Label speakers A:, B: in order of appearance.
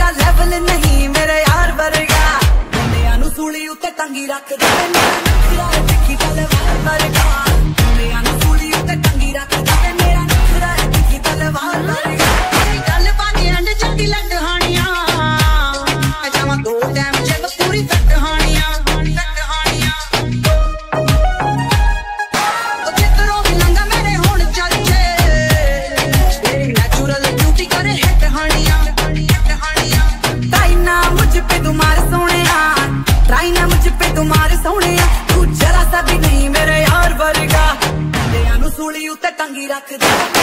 A: तेरा लेवल नहीं मेरे यार वर्गा मुंडियां नू सूली उत्ते टंगी रख दे मेरा नखरा दिखी तलवार वर्गा मुंडियां नू सूली उत्ते टंगी रख दे मेरा नखरा दिखी तलवार वर्गा गल बानी एंड जट्टी लंड हानियां जावा दो टाइम जब पूरी फट हानियां तुम्हारे सोने तू जरा सा भी नहीं मेरे यार वर्गा मुंडियां नू सूली उत्ते टंगी रख दे